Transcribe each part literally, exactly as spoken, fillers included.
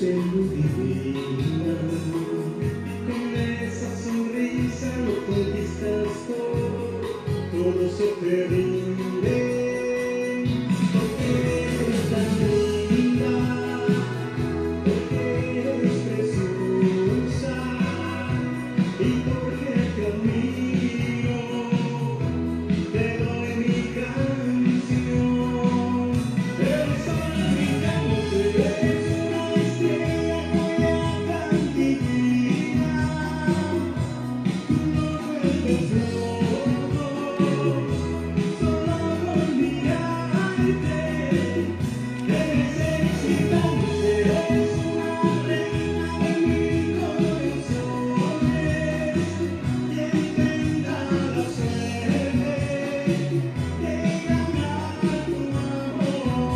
luz divina, con esa sonrisa lo conquistas todo, todo se te rinde, porque eres tan linda, porque eres preciosa, y porque te admiro, te doy mi canción. Eres sola brillante, eres una estrella cuya tan divina, tú no vuelves loco, solo con mirarte. Eres excitante, eres una reina de mil corazones, quien tenga la suerte de ganar tu amor.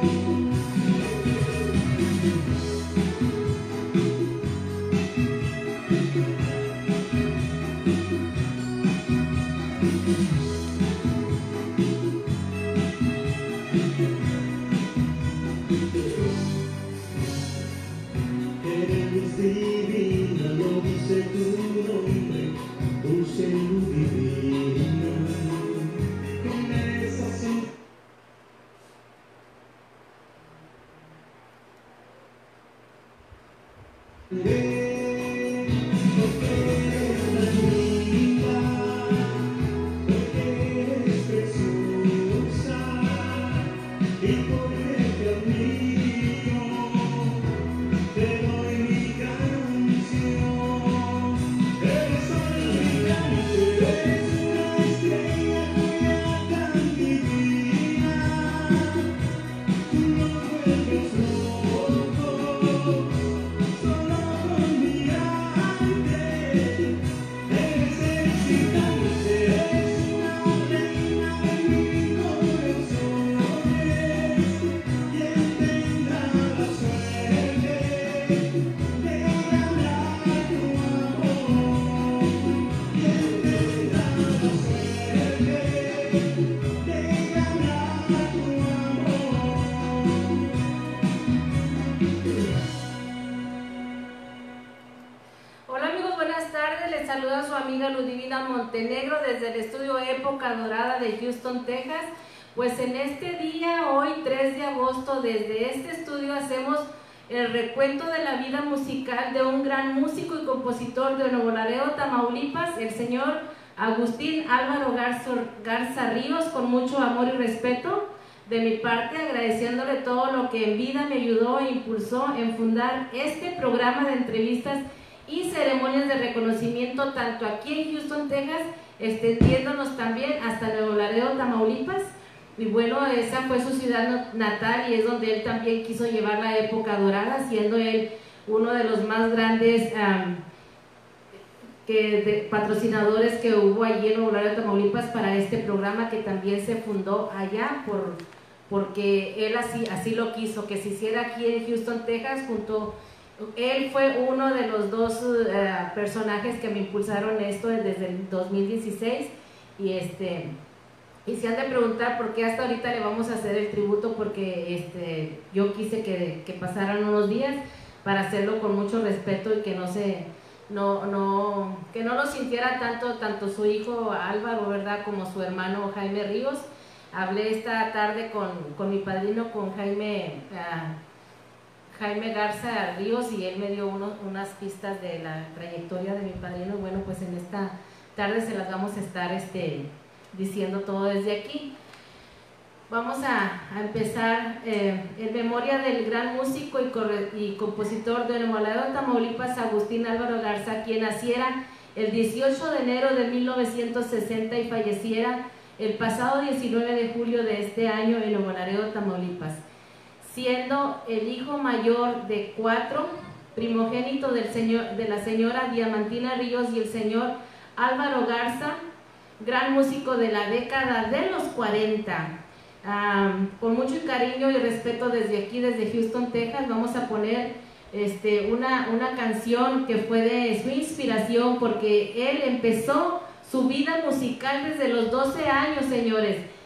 Eres divina, lo dice tu nombre, dulce luz divina, con esa sonrisa. Porque eres tan linda, porque eres preciosa, y porque te admiro, te doy mi canción. Eres sola brillante, eres una estrella cuya tan divina, tú no vuelves loco, solo con mirarte. Eres excitante, eres una reina de mil corazones, quien tenga la suerte de ganar tu amor, quien tenga la suerte de ganar tu amor. Hola amigos, buenas tardes. Les saluda su amiga Ludivina Montenegro desde el estudio Época Dorada de Houston, Texas. Pues en este día, hoy tres de agosto, desde este estudio hacemos el recuento de la vida musical de un gran músico y compositor de Nuevo Laredo, Tamaulipas, el señor Agustín Álvaro Garza, Garza Ríos, con mucho amor y respeto de mi parte, agradeciéndole todo lo que en vida me ayudó e impulsó en fundar este programa de entrevistas y ceremonias de reconocimiento tanto aquí en Houston, Texas, extendiéndonos también hasta Nuevo Laredo, Tamaulipas. Y bueno, esa fue su ciudad natal y es donde él también quiso llevar la época dorada, siendo él uno de los más grandes um, que, de, patrocinadores que hubo allí en Nuevo Laredo, Tamaulipas, para este programa que también se fundó allá por, porque él así, así lo quiso, que se hiciera aquí en Houston, Texas, junto. Él fue uno de los dos uh, personajes que me impulsaron esto desde el dos mil dieciséis y este y se han de preguntar por qué hasta ahorita le vamos a hacer el tributo, porque este yo quise que, que pasaran unos días para hacerlo con mucho respeto y que no se no no que no lo sintiera tanto tanto su hijo Álvaro, ¿verdad?, como su hermano Jaime Ríos. Hablé esta tarde con, con mi padrino, con Jaime uh, Jaime Garza Ríos, y él me dio unos, unas pistas de la trayectoria de mi padrino. Bueno, pues en esta tarde se las vamos a estar este, diciendo todo desde aquí. Vamos a, a empezar eh, en memoria del gran músico y, corre, y compositor de Nuevo Laredo, Tamaulipas, Agustín Álvaro Garza, quien naciera el dieciocho de enero de mil novecientos sesenta y falleciera el pasado diecinueve de julio de este año en Nuevo Laredo, Tamaulipas, siendo el hijo mayor de cuatro, primogénito del señor, de la señora Diamantina Ríos y el señor Álvaro Garza, gran músico de la década de los cuarenta. Um, con mucho cariño y respeto desde aquí, desde Houston, Texas, vamos a poner este, una, una canción que fue de su inspiración, porque él empezó su vida musical desde los doce años, señores.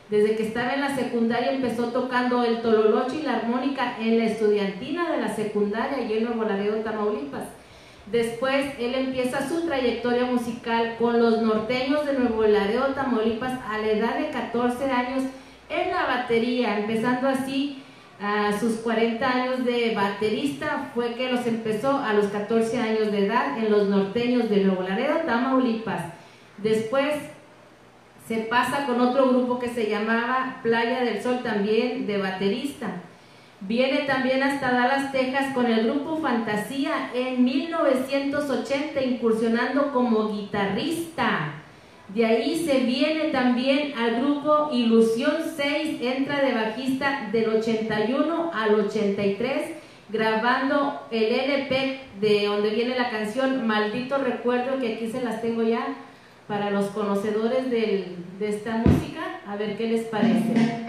Desde que estaba en la secundaria empezó tocando el tololoche y la armónica en la estudiantina de la secundaria y en Nuevo Laredo, Tamaulipas. Después él empieza su trayectoria musical con los Norteños de Nuevo Laredo, Tamaulipas, a la edad de catorce años en la batería, empezando así a sus cuarenta años de baterista. Fue que los empezó a los catorce años de edad en los Norteños de Nuevo Laredo, Tamaulipas. Después se pasa con otro grupo que se llamaba Playa del Sol, también de baterista. Viene también hasta Dallas, Texas con el grupo Fantasía en mil novecientos ochenta, incursionando como guitarrista. De ahí se viene también al grupo Ilusión seis, entra de bajista del ochenta y uno al ochenta y tres, grabando el L P de donde viene la canción Maldito Recuerdo, que aquí se las tengo ya para los conocedores del, de esta música, a ver qué les parece.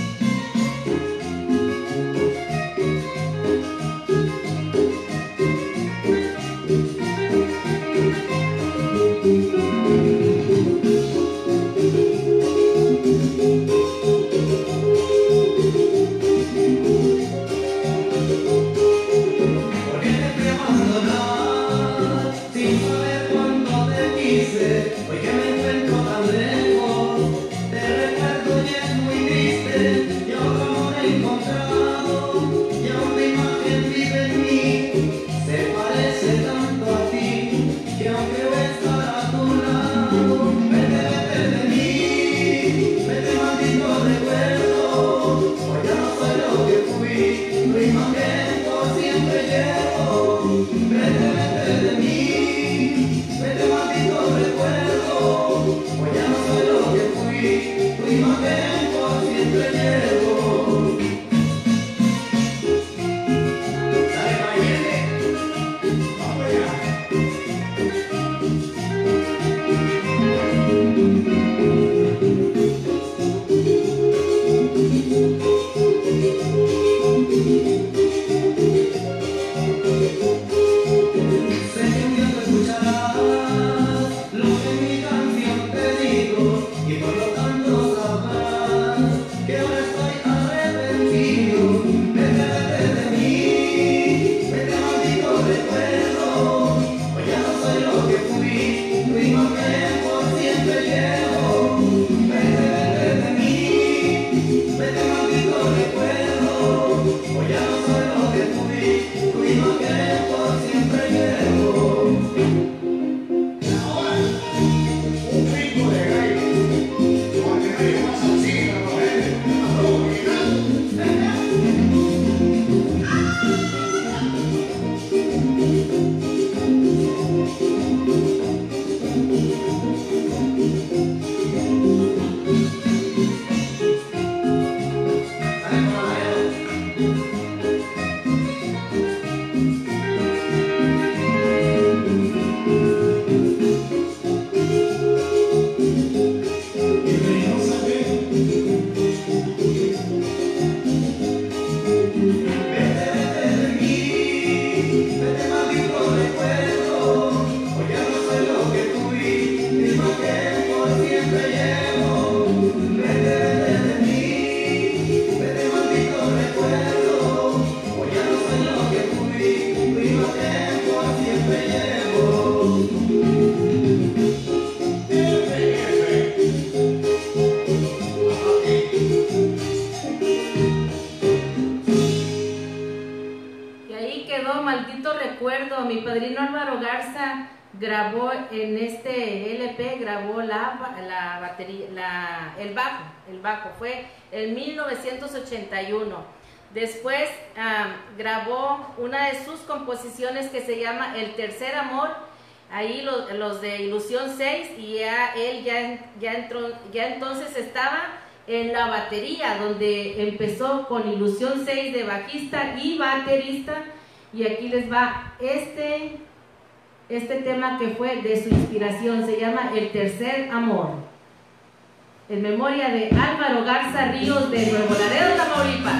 Hoy que me encuentro tan lejos, te recuerdo y es muy triste. Yo como me he encontrado y aún la imagen vive en mí. Se parece tanto a ti que aunque voy a estar a tu lado, vete, vete de mí, vete maldito recuerdo. Hoy ya no soy lo que fui, tu imagen por siempre llevo. Vete, vete de mí, vete maldito recuerdo. Hoy ya no soy lo que fui, tu imagen por siempre llevo. Dale, baile, vamos allá. Sé que un día tú escucharás lo que mi canción te digo, y por lo tanto sabrás que ahora estoy arrepentido. Vete, vete de mí, vete maldito recuerdo. Hoy ya no soy lo que fui, tu imagen por siempre llevo. Vete, vete de mí, vete maldito recuerdo. Hoy ya no soy lo que fui, tu imagen por siempre llevo. Ahora, un pico de gallo, con el gallo más salsita, ¿no es? Maldito Recuerdo. Mi padrino Álvaro Garza grabó en este L P, grabó la, la batería, la, el bajo, el bajo, fue en mil novecientos ochenta y uno. Después um, grabó una de sus composiciones que se llama El Tercer Amor, ahí los, los de Ilusión seis, y ya él ya, ya, entró, ya entonces estaba en la batería, donde empezó con Ilusión seis de bajista y baterista. Y aquí les va este, este tema que fue de su inspiración, se llama El Tercer Amor, en memoria de Álvaro Garza Ríos de Nuevo Laredo, Tamaulipas.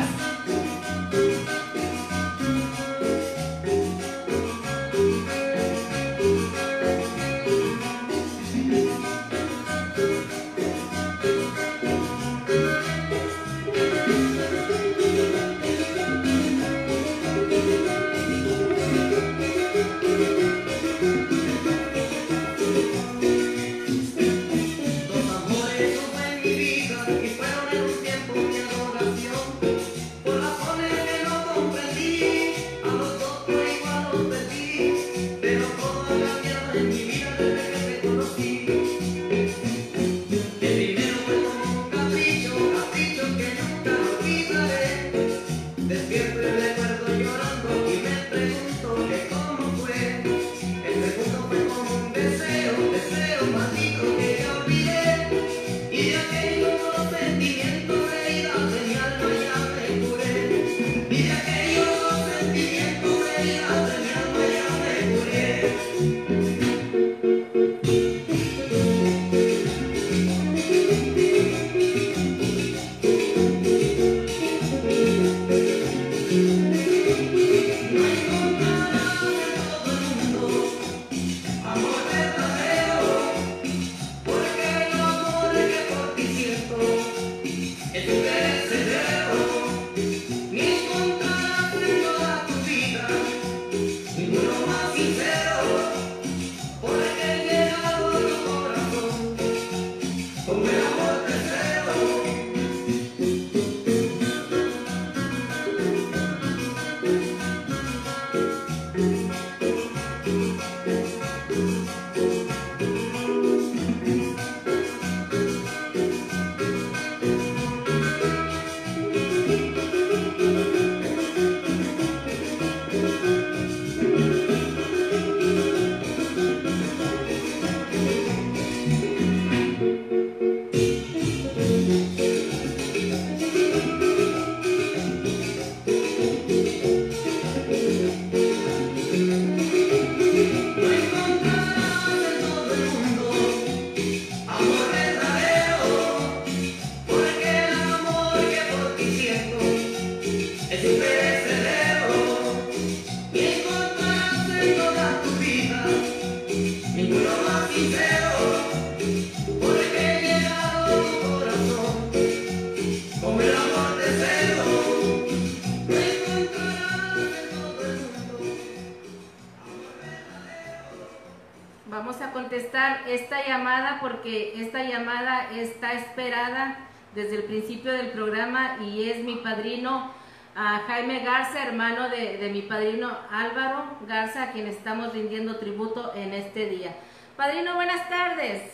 vamos a contestar esta llamada porque esta llamada está esperada desde el principio del programa y es mi padrino uh, Jaime Garza, hermano de, de mi padrino Álvaro Garza, a quien estamos rindiendo tributo en este día. Padrino, buenas tardes.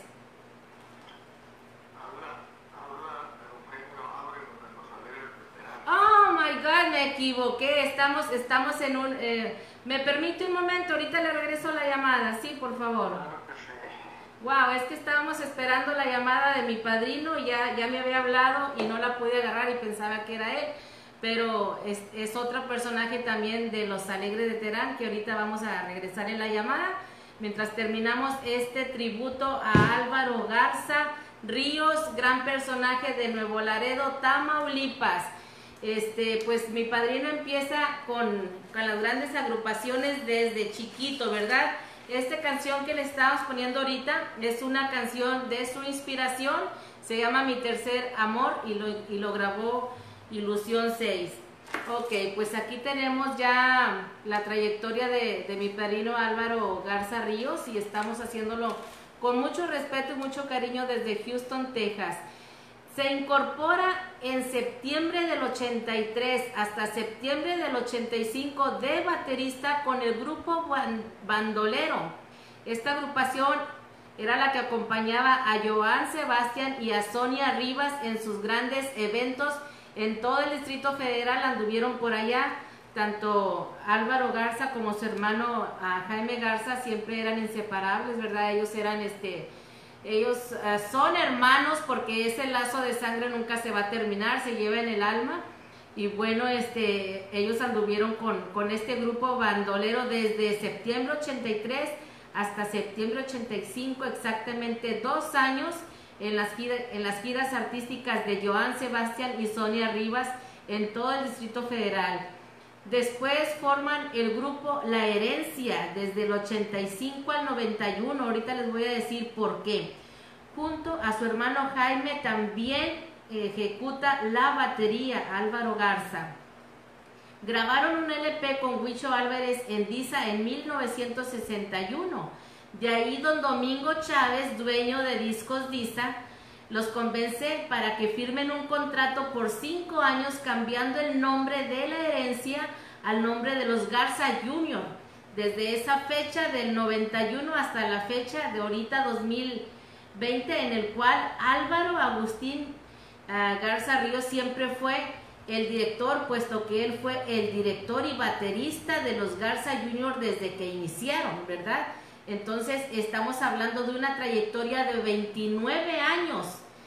Oh my God, me equivoqué. Estamos, estamos en un... Eh, ¿Me permite un momento? Ahorita le regreso la llamada. Sí, por favor. Wow, es que estábamos esperando la llamada de mi padrino. Ya, ya me había hablado y no la pude agarrar y pensaba que era él. Pero es, es otro personaje también de Los Alegres de Terán, que ahorita vamos a regresar en la llamada. Mientras terminamos este tributo a Álvaro Garza Ríos, gran personaje de Nuevo Laredo, Tamaulipas. Este, pues mi padrino empieza con, con las grandes agrupaciones desde chiquito, ¿verdad? Esta canción que le estamos poniendo ahorita es una canción de su inspiración, se llama Mi Tercer Amor y lo, y lo grabó Ilusión seis. Ok, pues aquí tenemos ya la trayectoria de, de mi padrino Álvaro Garza Ríos y estamos haciéndolo con mucho respeto y mucho cariño desde Houston, Texas. Se incorpora en septiembre del ochenta y tres hasta septiembre del ochenta y cinco de baterista con el grupo Bandolero. Esta agrupación era la que acompañaba a Joan Sebastián y a Sonia Rivas en sus grandes eventos en todo el Distrito Federal. Anduvieron por allá, tanto Álvaro Garza como su hermano a Jaime Garza siempre eran inseparables, ¿verdad? Ellos eran este... Ellos uh, son hermanos porque ese lazo de sangre nunca se va a terminar, se lleva en el alma. Y bueno, este, ellos anduvieron con, con este grupo bandolero desde septiembre ochenta y tres hasta septiembre ochenta y cinco, exactamente dos años en las, gira, en las giras artísticas de Joan Sebastián y Sonia Rivas en todo el Distrito Federal. Después forman el grupo La Herencia desde el ochenta y cinco al noventa y uno, ahorita les voy a decir por qué. Junto a su hermano Jaime también ejecuta la batería Álvaro Garza. Grabaron un L P con Huicho Álvarez en Disa en mil novecientos sesenta y uno. De ahí don Domingo Chávez, dueño de Discos Disa, los convence para que firmen un contrato por cinco años cambiando el nombre de La Herencia al nombre de los Garza Junior Desde esa fecha del noventa y uno hasta la fecha de ahorita dos mil veinte, en el cual Álvaro Agustín uh, Garza Ríos siempre fue el director, puesto que él fue el director y baterista de los Garza Junior desde que iniciaron, ¿verdad? Entonces estamos hablando de una trayectoria de veintinueve años.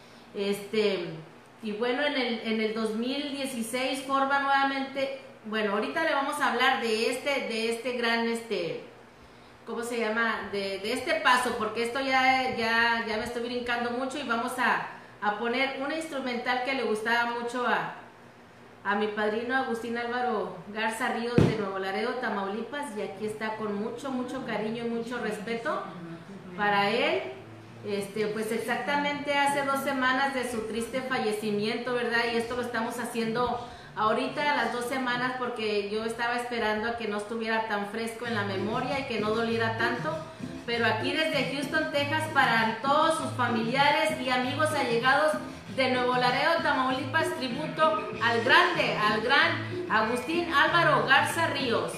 Este, y bueno, en el, en el dos mil dieciséis forma nuevamente, bueno, ahorita le vamos a hablar de este, de este gran, este, ¿cómo se llama? De, de este paso, porque esto ya, ya, ya me estoy brincando mucho y vamos a, a poner una instrumental que le gustaba mucho a, a mi padrino Agustín Álvaro Garza Ríos de Nuevo Laredo, Tamaulipas, y aquí está con mucho, mucho cariño y mucho respeto para él. Este, pues exactamente hace dos semanas de su triste fallecimiento, ¿verdad? Y esto lo estamos haciendo ahorita a las dos semanas porque yo estaba esperando a que no estuviera tan fresco en la memoria y que no doliera tanto. Pero aquí desde Houston, Texas, para todos sus familiares y amigos allegados de Nuevo Laredo, Tamaulipas, tributo al grande, al gran Agustín Álvaro Garza Ríos.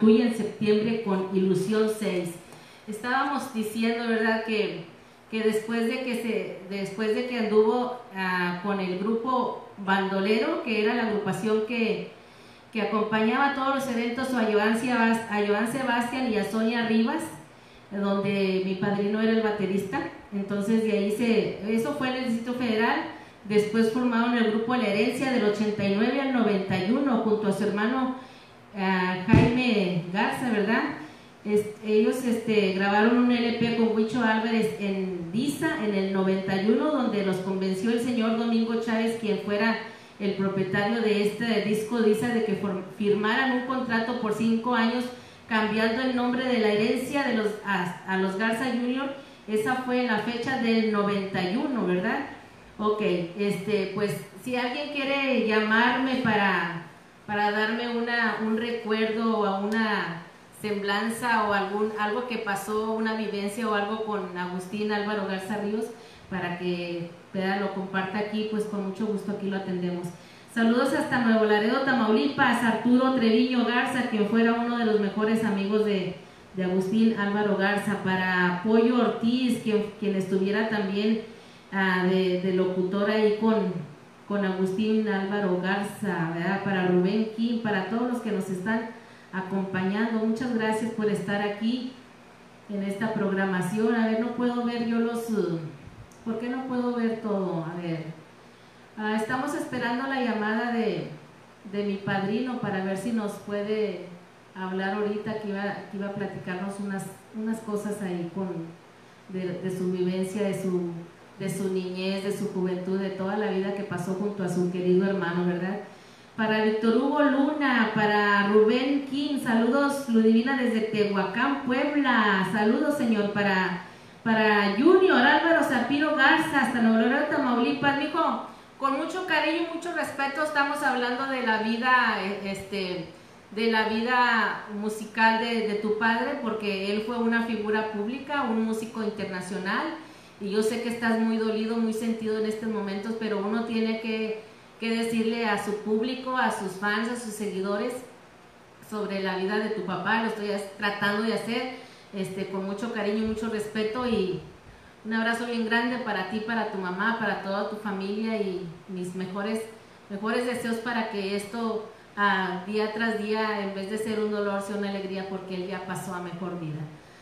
Martuy en septiembre con Ilusión seis. Estábamos diciendo, ¿verdad?, que, que después de que se después de que anduvo uh, con el grupo Bandolero, que era la agrupación que, que acompañaba a todos los eventos, o a Joan, a Joan Sebastián y a Sonia Rivas, donde mi padrino era el baterista. Entonces de ahí se, eso fue en el Distrito Federal. Después formaron el grupo La Herencia del ochenta y nueve al noventa y uno junto a su hermano uh, Jaime Garza, ¿verdad? Es, ellos este, grabaron un L P con Huicho Álvarez en Disa en el noventa y uno, donde los convenció el señor Domingo Chávez, quien fuera el propietario de este disco Disa, de que firmaran un contrato por cinco años cambiando el nombre de La Herencia de los, a, a los Garza Junior. Esa fue en la fecha del noventa y uno, ¿verdad? Ok, este, pues si alguien quiere llamarme para, para darme una, un recuerdo o una semblanza o algún, algo que pasó, una vivencia o algo con Agustín Álvaro Garza Ríos, para que ¿verdad?, lo comparta aquí, pues con mucho gusto aquí lo atendemos. Saludos hasta Nuevo Laredo, Tamaulipas, Arturo Treviño Garza, quien fuera uno de los mejores amigos de, de Agustín Álvaro Garza. Para Pollo Ortiz, quien, quien estuviera también uh, de, de locutor ahí con, con Agustín Álvaro Garza, ¿verdad? Para Rubén Kim, para todos los que nos están acompañando, muchas gracias por estar aquí en esta programación. A ver, no puedo ver yo los... Uh, ¿por qué no puedo ver todo? A ver, uh, estamos esperando la llamada de, de mi padrino para ver si nos puede hablar ahorita, que iba, que iba a platicarnos unas, unas cosas ahí con, de, de su vivencia, de su, de su niñez, de su juventud, de toda la vida que pasó junto a su querido hermano, ¿verdad? Para Víctor Hugo Luna, para Rubén Kim, saludos Ludivina desde Tehuacán, Puebla, saludos señor. Para, para Junior Álvaro Zapiro Garza, hasta Nuevo Laredo, Tamaulipas, mijo, con mucho cariño y mucho respeto estamos hablando de la vida, este, de la vida musical de, de tu padre, porque él fue una figura pública, un músico internacional, y yo sé que estás muy dolido, muy sentido en estos momentos, pero uno tiene que que decirle a su público, a sus fans, a sus seguidores sobre la vida de tu papá. Lo estoy tratando de hacer este, con mucho cariño y mucho respeto, y un abrazo bien grande para ti, para tu mamá, para toda tu familia, y mis mejores, mejores deseos para que esto uh, día tras día, en vez de ser un dolor, sea una alegría, porque él ya pasó a mejor vida.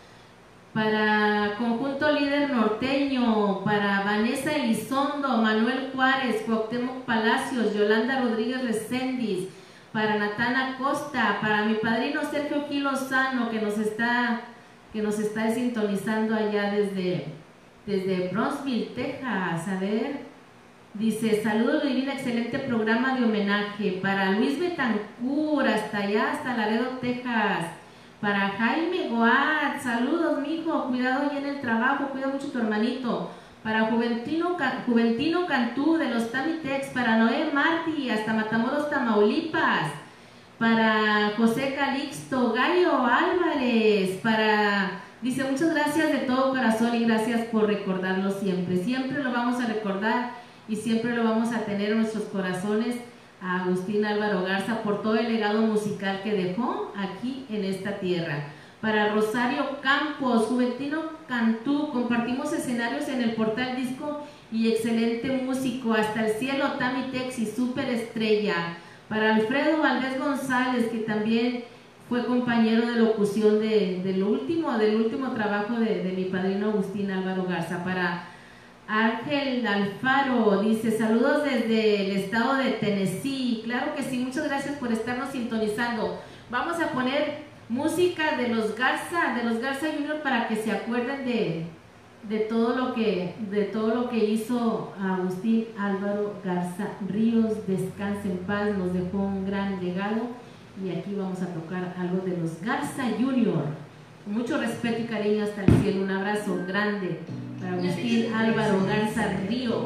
Para Conjunto Líder Norteño, para Vanessa Elizondo, Manuel Juárez, Cuauhtémoc Palacios, Yolanda Rodríguez Reséndiz, para Natana Costa, para mi padrino Sergio Gil Lozano, que nos está, que nos está sintonizando allá desde, desde Brownsville, Texas. A ver, dice, saludos Divina, excelente programa de homenaje. Para Luis Betancourt, hasta allá, hasta Laredo, Texas. Para Jaime Goat, saludos mijo, cuidado ya en el trabajo, cuida mucho tu hermanito. Para Juventino, Juventino Cantú de los Tamitex, para Noé Martí, hasta Matamoros, Tamaulipas. Para José Calixto Gallo Álvarez, para, dice, muchas gracias de todo corazón y gracias por recordarlo siempre. Siempre lo vamos a recordar y siempre lo vamos a tener en nuestros corazones, a Agustín Álvaro Garza, por todo el legado musical que dejó aquí en esta tierra. Para Rosario Campos, Juventino Cantú, compartimos escenarios en el Portal Disco y excelente músico, hasta el cielo, Tamitex y super estrella. Para Alfredo Valdés González, que también fue compañero de locución de, de lo último, del último trabajo de, de mi padrino Agustín Álvaro Garza. Para Ángel Alfaro, dice, saludos desde el estado de Tennessee. Claro que sí, muchas gracias por estarnos sintonizando. Vamos a poner música de los Garza, de los Garza Junior, para que se acuerden de, de todo lo que, de todo lo que hizo Agustín Álvaro Garza Ríos. Descanse en paz, nos dejó un gran legado, y aquí vamos a tocar algo de los Garza Junior. Con mucho respeto y cariño hasta el cielo, un abrazo grande para Agustín Álvaro Garza Ríos,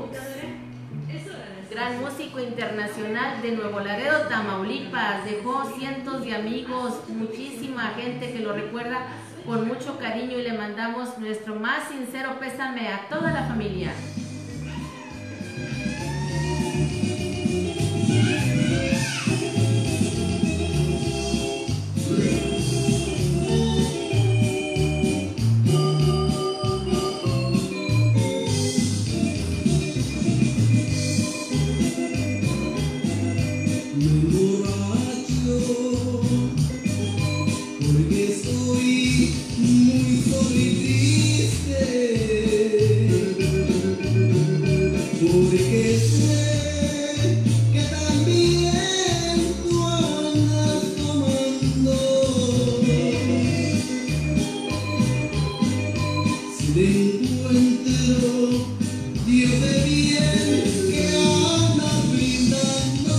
gran músico internacional de Nuevo Laredo, Tamaulipas. Dejó cientos de amigos, muchísima gente que lo recuerda con mucho cariño, y le mandamos nuestro más sincero pésame a toda la familia. porque estoy muy solo y triste, porque sé que también tú andas tomando. Si te encuentro, Dios de bien que andas brindando.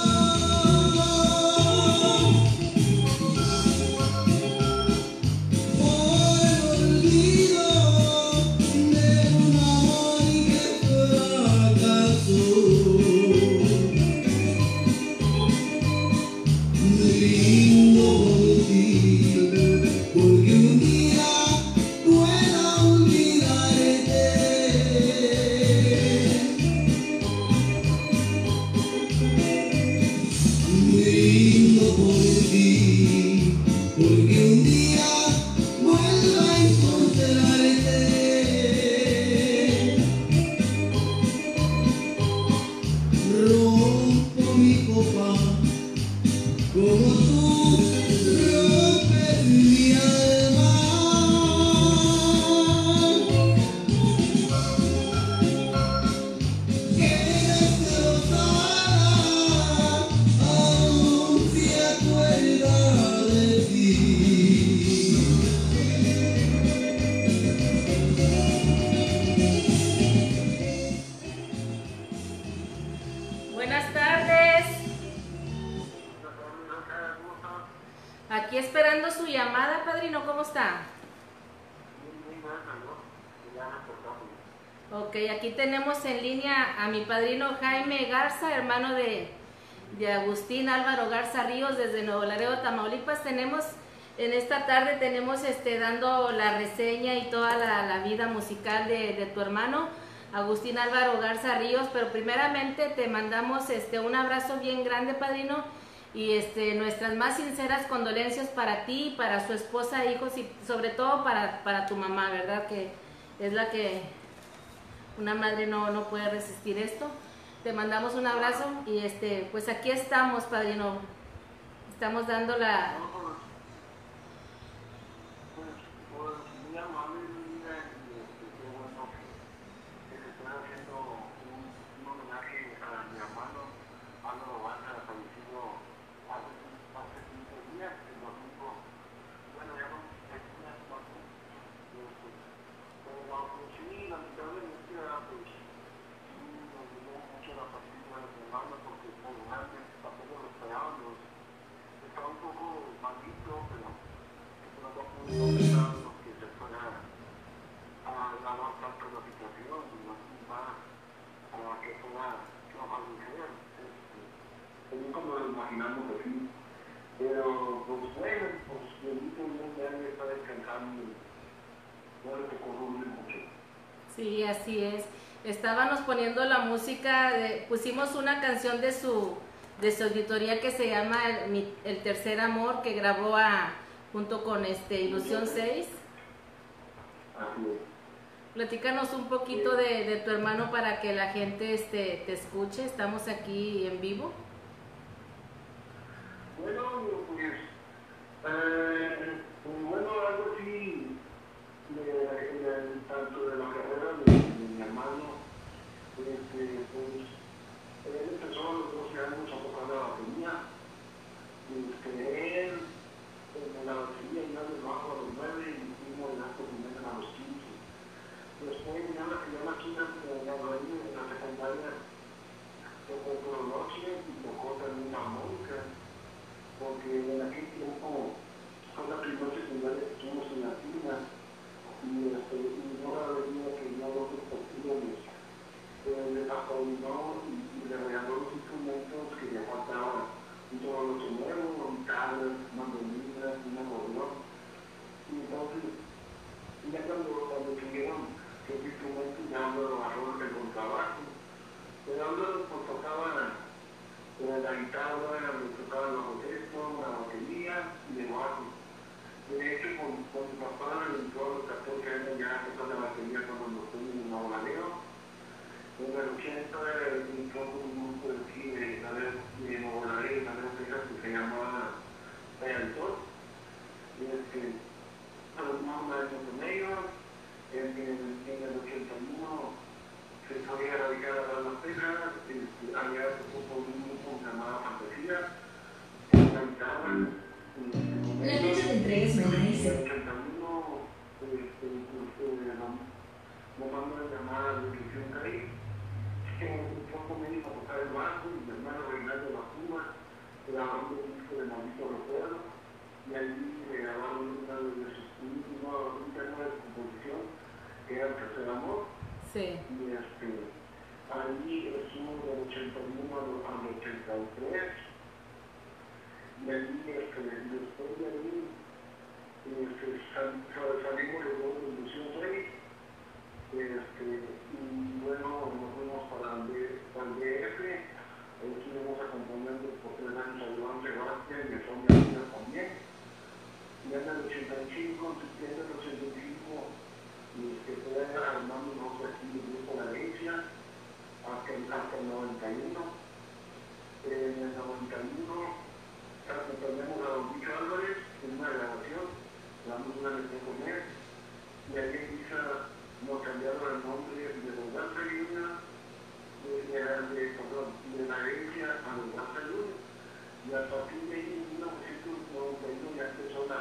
Buenas tardes. Aquí esperando su llamada, padrino. ¿Cómo está? Ok, aquí tenemos en línea a mi padrino Jaime Garza, hermano de, de Agustín Álvaro Garza Ríos, desde Nuevo Laredo, Tamaulipas. Tenemos, en esta tarde tenemos este, dando la reseña y toda la, la vida musical de, de tu hermano Agustín Álvaro Garza Ríos, pero primeramente te mandamos este, un abrazo bien grande, padrino, y este, nuestras más sinceras condolencias para ti, para su esposa, hijos y sobre todo para, para tu mamá, ¿verdad? Que es la que una madre no, no puede resistir esto. Te mandamos un abrazo y este, pues aquí estamos, padrino. Estamos dando la... Como lo imaginamos así, pero pues bueno, pues bendito Dios, ya me está descansando, no le tocó dormir mucho. Sí, así es. Estábamos poniendo la música, de, pusimos una canción de su, de su auditoría que se llama El, Mi, El Tercer Amor, que grabó a, junto con este Ilusión seis. Así es. Platícanos un poquito de, de tu hermano para que la gente este, te escuche. Estamos aquí en vivo. Bueno, pues, eh, pues bueno, algo así, de, de, tanto de la carrera de, de mi hermano, este, pues, él empezó a los doce años a tocar la batería, este, él, en la batería ya de bajo a los nueve y fuimos en acto primero a los quince. Después ya la que ya la quinta, en la en la secundaria, tocó por la noche y tocó también la armónica, porque en aquel tiempo fue la primera secundaria que tuvimos en la tienda y, este, y no la venía que no los respectivos eh, le apaunó y, y le regaló los instrumentos que le faltaban, un todo nuevo, guitarras, mandolinas, un acordeón. Y entonces, ya cuando, cuando tuvieron los instrumentos, ya lo agarró el contrabajo, pero Álvaro pues tocaba la guitarra, me tocaba el bajo texto, la batería y el bajo. De hecho, con, con mi papá entró a los catorce años ya a tocar la batería cuando nos fuimos en Nuevo Laredo. En el ochenta entró con un grupo de aquí de Nuevo Laredo, Texas, que se llamaba Real Sol. Y un año con ellos. En el, en el ochenta y uno se fue a radicar a Las Texas, este, allá se puso un grupo llamado Fantasía, que cantaban. La fecha de entrega es mañana y En se... el ochenta y uno este, este, me mandó a llamar a la dirección de ahí, que un poco me dijo a tocar el bajo, y mi hermano Reinaldo La Cuba, grabando un disco de Maldito Recuerdo, y ahí le grabaron una de sus últimos, un tema de composición, que era El Tercer Amor. Sí. Y este, ahí estuvo del ochenta y uno al, al ochenta y tres, y ahí este, después de ahí este, sal, sal, salimos de la Ilusión seis, este, y luego nos fuimos para el, para el D F, ahí estuvimos acompañando por tres años a Iván Sebastián y a Sonia Díaz también, y en el ochenta y cinco, en septiembre del ochenta y cinco, y que fue armando unos aquí en el grupo La Herencia, hasta, hasta el noventa y uno. En el noventa y uno acompañamos a Don Bicho Álvarez en una grabación, damos una lección con él, y ahí en Visa nos cambiaron el nombre de Don Garza Junior, de, de, de, perdón, de La Herencia a Don Garza Junior, y a partir de ahí en mil novecientos noventa y uno ya empezó la,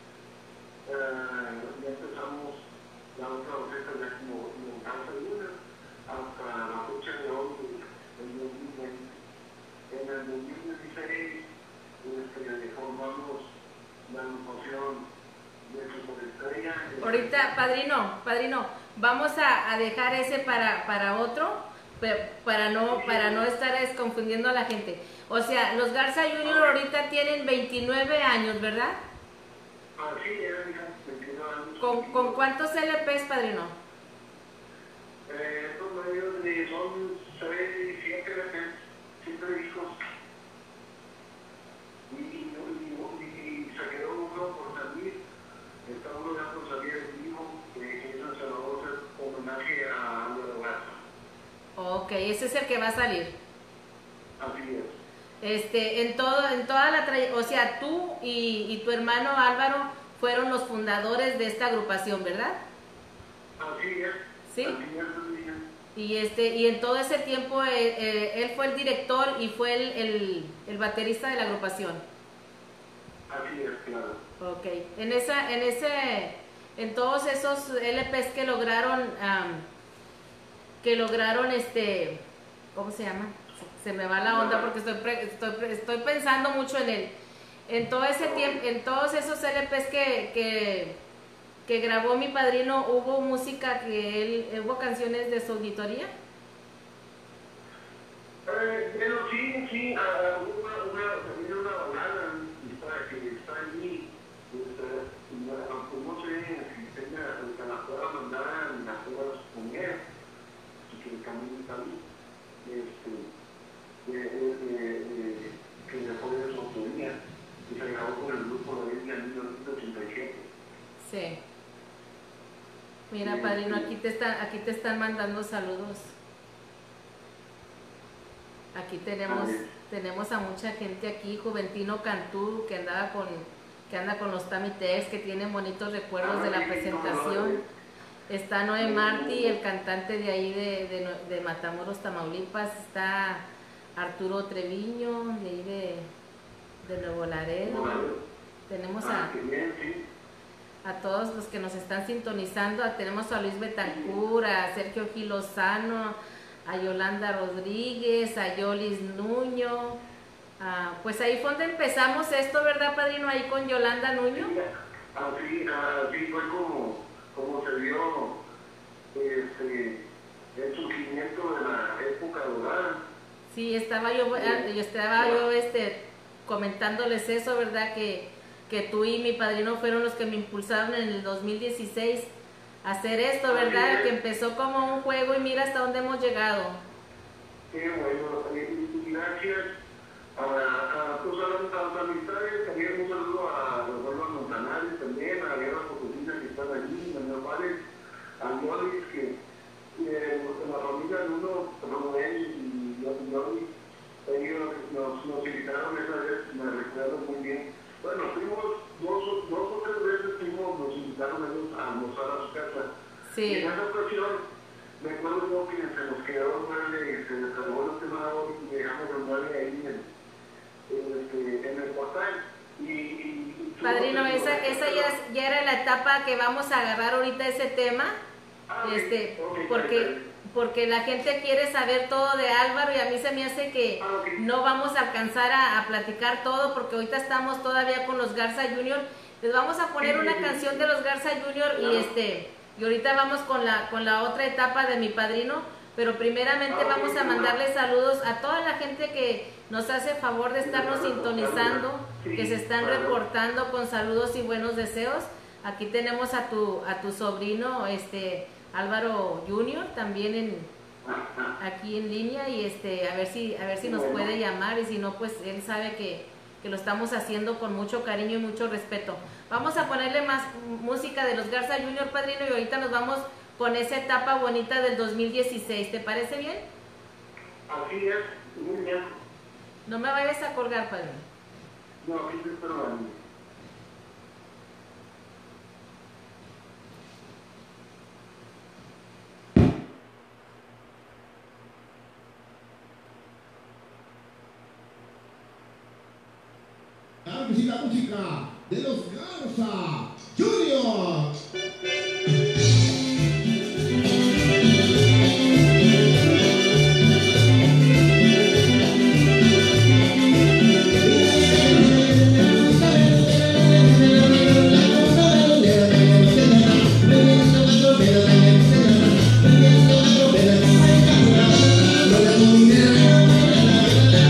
uh, ya empezamos la otra orquesta ya como Don Garza Junior, hasta la fecha de hoy, el dos mil veinte. En el dos mil dieciséis este, formamos la agrupación de Superestrella. Ahorita, padrino, padrino, vamos a, a dejar ese para, para otro, para no, para no estar confundiendo a la gente. O sea, los Garza Junior ahorita tienen veintinueve años, ¿verdad? Ah, sí, eran veintinueve años. ¿Con, ¿con cuántos L Pes, padrino? Eh, estos medios de son seis, siete L Pes, siete discos. Y, y, y, y se quedó uno por salir, está uno ya por salir el vivo, que es el Salvador, homenaje a Álvaro Garza. Ok, ese es el que va a salir. Así es. Este, en todo, en toda la trayectoria, o sea, tú y, y tu hermano Álvaro fueron los fundadores de esta agrupación, ¿verdad? Así es. Sí. Así es, así es. Y este, y en todo ese tiempo eh, eh, él fue el director y fue el, el, el baterista de la agrupación. Así es, claro. Ok, en esa, en ese, en todos esos L Pes que lograron, um, que lograron este, ¿cómo se llama? Se me va la onda porque estoy, estoy, estoy pensando mucho en él. En todo ese tiempo, en todos esos L Pes que, que, que grabó mi padrino, ¿hubo música que él, hubo canciones de su auditoría? Eh, bueno, sí, sí, uh, una, una, también una balada para que está allí, este, no sé si tenga, que la pueda mandar en las puedas poner, y que el camino está ahí, este, de, de, de, de, que le fue de su autoría, y se grabó con el grupo de Biblia en mil novecientos ochenta y siete. Sí. Mira, padrino, aquí te están, aquí te están mandando saludos. Aquí tenemos, tenemos a mucha gente aquí, Juventino Cantú, que andaba con, que anda con los Tamitex, que tiene bonitos recuerdos de la presentación. Está Noé Martí, el cantante de ahí de, de, de Matamoros, Tamaulipas. Está Arturo Treviño, de ahí de, de Nuevo Laredo. Tenemos a, a todos los que nos están sintonizando. Tenemos a Luis Betancur, a Sergio Gil Lozano, a Yolanda Rodríguez, a Yolis Nuño. Ah, pues ahí fue donde empezamos esto, ¿verdad, padrino? Ahí con Yolanda Nuño. Así, así fue como, como se dio este, el surgimiento de la época dorada. Sí, estaba yo, yo estaba yo este, comentándoles eso, ¿verdad? Que, que tú y mi padrino fueron los que me impulsaron en el dos mil dieciséis a hacer esto, ¿verdad? Que empezó como un juego y mira hasta dónde hemos llegado. Sí, bueno, y gracias a, a, pues a, las, a las amistades, también un saludo a los hermanos Montanales también, a las oficinas que están allí, a mis padres, a Yolis, que eh, la familia de uno, Romuel y Yolis, ellos nos, nos invitaron esa vez, me recuerdo muy bien. Bueno, fuimos dos, dos o tres veces, fuimos, nos invitaron ellos Sí. Y en esa ocasión, me acuerdo yo que se nos quedó un mueble, se nos acabó el quemador y dejamos el mueble ahí en, en, este, en el portal. Y, y, y Padrino, esa, esa ya, ya era la etapa que vamos a agarrar ahorita ese tema, ah, este, okay, okay, porque, porque la gente quiere saber todo de Álvaro y a mí se me hace que ah, okay. no vamos a alcanzar a, a platicar todo porque ahorita estamos todavía con los Garza Junior. Les vamos a poner una canción de los Garza Junior y este y ahorita vamos con la con la otra etapa de mi padrino, pero primeramente vamos a mandarle saludos a toda la gente que nos hace favor de estarnos sintonizando, que se están reportando con saludos y buenos deseos. Aquí tenemos a tu a tu sobrino, este Álvaro Junior, también en aquí en línea y este a ver si a ver si nos puede llamar y si no pues él sabe que que lo estamos haciendo con mucho cariño y mucho respeto. Vamos a ponerle más música de los Garza Junior, padrino, y ahorita nos vamos con esa etapa bonita del dos mil dieciséis. ¿Te parece bien? Así es, muy bien. No me vayas a colgar, padrino. No, aquí estoy esperando. Claro que sí, la música de los Garza Junior.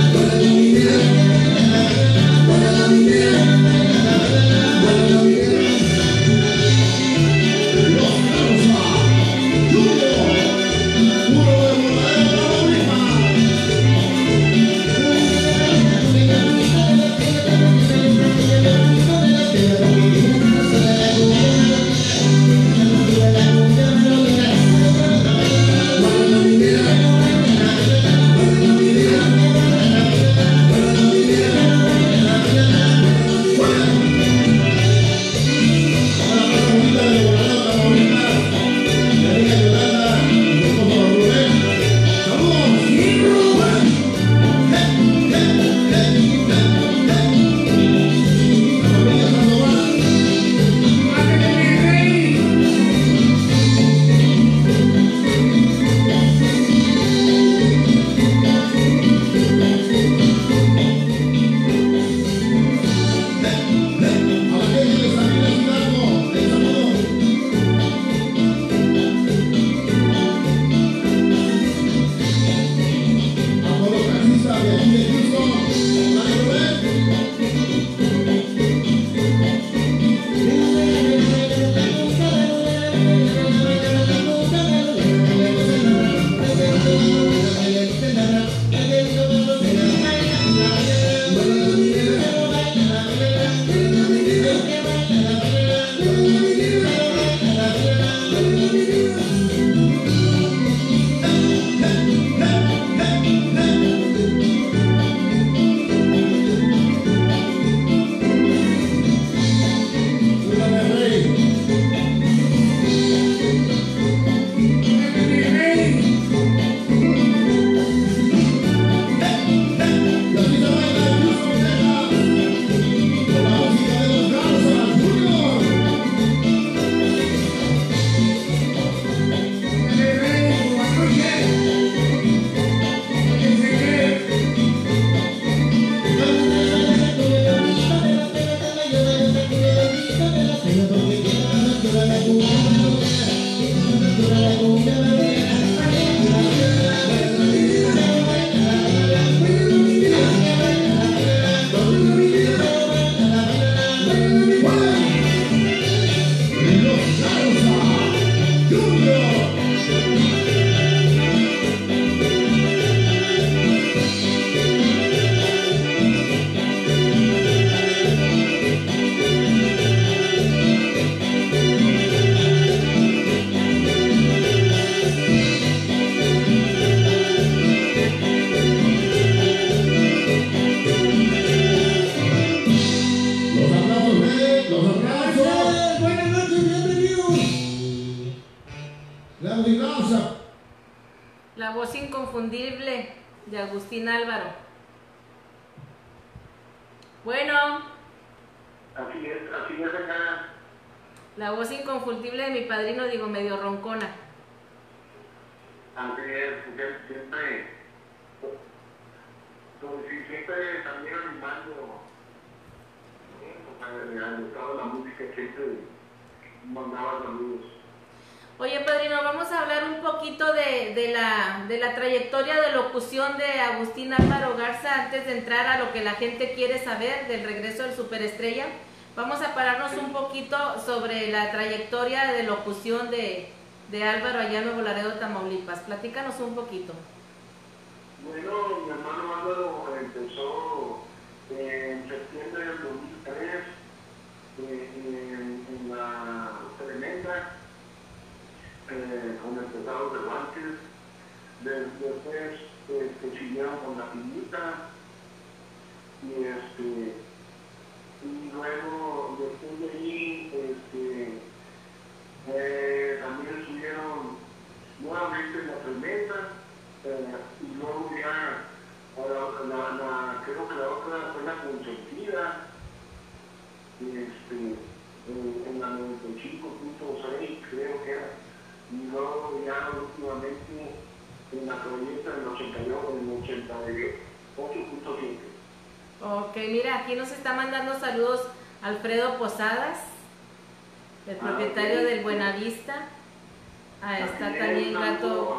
Bueno, La voz inconfundible de Agustín Álvaro. Bueno. Así es, así es acá. La voz inconfundible de mi padrino, digo, medio roncona. Así es, porque siempre, pues, sí, siempre también animando, ¿eh? O sea, al estado de la música, siempre mandaba saludos. Oye, padrino, vamos a hablar un poquito de, de, la, de la trayectoria de locución de Agustín Álvaro Garza antes de entrar a lo que la gente quiere saber del regreso del Superestrella. Vamos a pararnos un poquito sobre la trayectoria de locución de, de Álvaro allá en Nuevo Laredo, Tamaulipas. Platícanos un poquito. Bueno, mi hermano Álvaro empezó en septiembre del dos mil tres eh, en, en la Tremenda, eh, con el Pesado de Guantes. Después eh, se siguieron con La Piñita y este y luego después de ahí este, eh, también subieron nuevamente La Tremenda. Eh, y luego ya, la, la, la, creo que la otra fue La Consentida, este, en, en la noventa y cinco punto seis, creo que era, y luego ya últimamente en la proyecta en el ochenta y ocho punto siete. Ok, mira, aquí nos está mandando saludos Alfredo Posadas, el propietario ah, okay. del Buenavista. Ah, está también también Gato.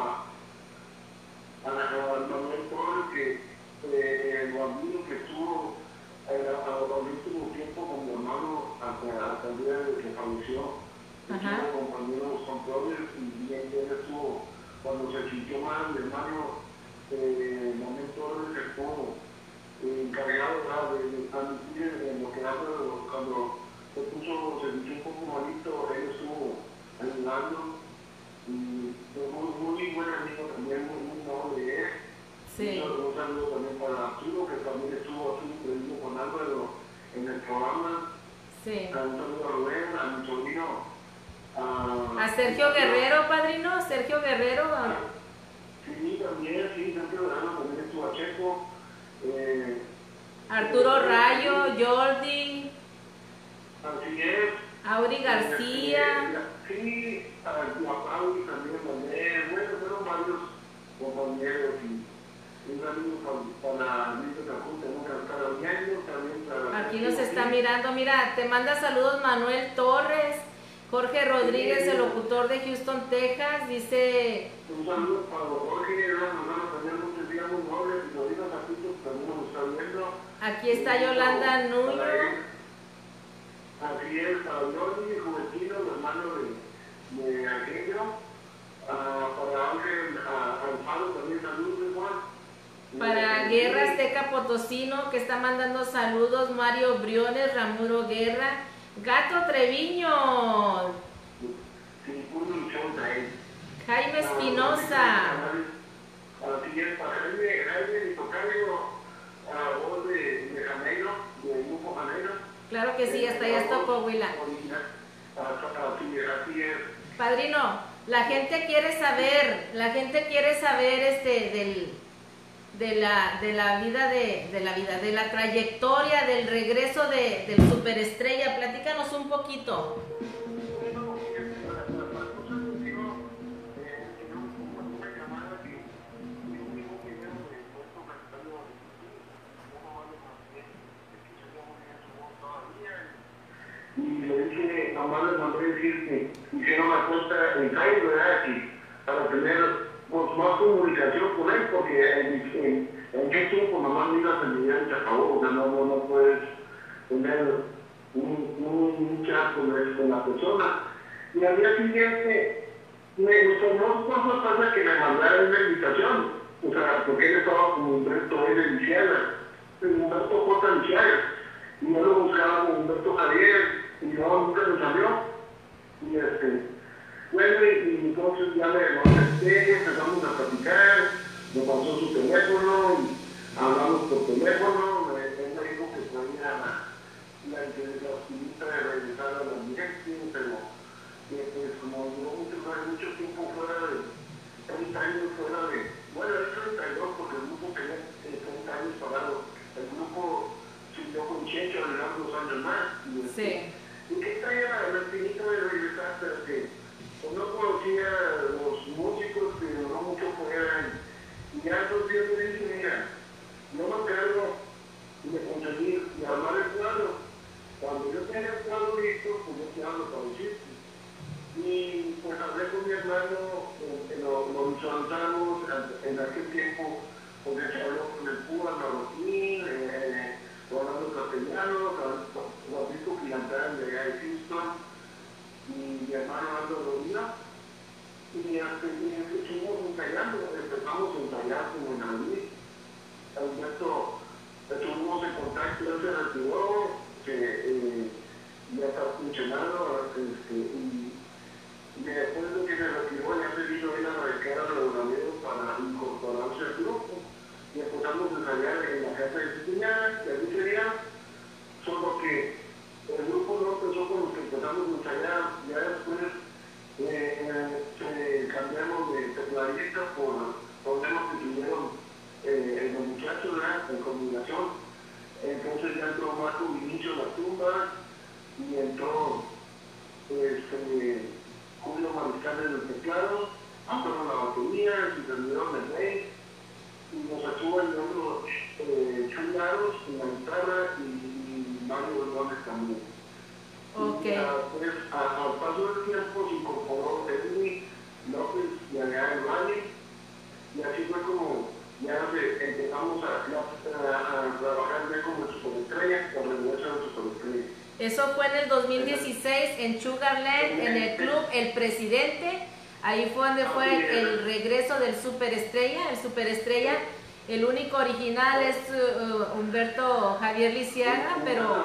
A la Manuel Torres, que eh, el bambino que estuvo eh, al último tiempo con mi hermano hasta, hasta el día de que falleció. Estuvo compañero de los controles y bien, bien estuvo, cuando se sintió mal, mi hermano eh, Manuel Torres estuvo eh, encargado ¿verdad? de, de transmitir en lo que habla cuando se puso, se sintió un poco malito, él estuvo ayudando. Y muy, muy buen amigo también, muy, muy noble de él. Sí. Un saludo también para Arturo, que también estuvo aquí presente con Álvaro en el programa. Sí. Un saludo a Rubén, a mi sobrino. A, a Sergio Guerrero, padrino, Sergio Guerrero. A... Sí, también, sí, Sergio Guerrero también estuvo a Checo. Eh, Arturo eh, Rayo, Jordi. Así es. Auri García. Sí, a Auri también, también. Bueno, fueron varios compañeros y un amigo para Luis Cajuta, también para... Aquí nos está mirando, mira, te manda saludos Manuel Torres, Jorge Rodríguez, el locutor de Houston, Texas, dice... Un saludo para Jorge, nos van a tener muchos días muy nobles, y lo digo aquí, también nos está viendo. Aquí está Yolanda Nuño. Así es, para Jordi Juventino, el hermano de, de Argenio, uh, para Ángel Alfaro también saludos igual. Para Guerra Azteca Potosino, que está mandando saludos, Mario Briones, Ramuro Guerra, Gato Treviño, sí, un Jaime Espinosa. Así es, para Jaime, Jaime y Tocayo, a voz de, de Janeiro, de Grupo Janeiro. Claro que sí, hasta allá está Coahuila. Padrino, la gente quiere saber, la gente quiere saber este del de la de la vida de, de la vida, de la trayectoria del regreso de, del Superestrella. Platícanos un poquito. Y le dije, nomás les mandé decir que hicieron la cuenta en Cairo, ¿verdad? Y para tener pues, más comunicación con él, porque en, en, en qué tiempo nomás miras el video y se acabó, o sea, no, no, no puedes tener un, un, un chat con, el, con la persona. Y al día siguiente, me tomó cosas pasa que me mandaron una invitación, o sea, porque él estaba con Humberto L. Luciana, Humberto J. Luciana. Y yo lo buscaba con Humberto Javier, y no, nunca me salió. Y este, bueno, y, y entonces ya me lo acepté, empezamos a platicar, me pasó su teléfono, y hablamos por teléfono, me, él me dijo que traía la, la, la espinita de regresar a la dirección, pero que pues como duró mucho, mucho tiempo fuera de, treinta años fuera de con mi hermano, eh, lo, lo visualizamos en aquel tiempo, porque se habló con el cura marroquí, eh, hablando castellano, Francisco Quilantán de allá de Houston, y mi hermano Aldo Rodríguez, y hasta que estuvimos ensayando, empezamos a ensayar como en abril. Alberto, estuvimos en contacto, él se retiró, que eh, ya está funcionando, este, y, y después de que se retiró ya se vino él a radicar a los Ramiro para incorporarse al grupo, y empezamos a ensayar en la casa de su cuñada, de ahí sería, solo que el grupo no empezó con los que empezamos a ensayar, ya después eh, eh, cambiamos de tecladista por problemas que tuvieron eh, los muchachos, ¿verdad? En combinación. Entonces ya entró Marco Vinicio la tumba y entró este, Julio Mariscal en el teclado, Antonio la batería, y terminaron el rey, y nos estuvo ayudando eh, Chularos en la guitarra y, y Mario Hernández también. Ok. Y, uh, pues, a, al paso del tiempo se incorporó Edwin López y allá en Valle, y así fue como ya empezamos a, a, a trabajar ya como superestrella, o regreso a superestrella. Eso fue en el dos mil dieciséis en Sugarland, en el club El Presidente. Ahí fue donde fue el regreso del superestrella. El superestrella, el único original es uh, Humberto Javier Lisiaga, pero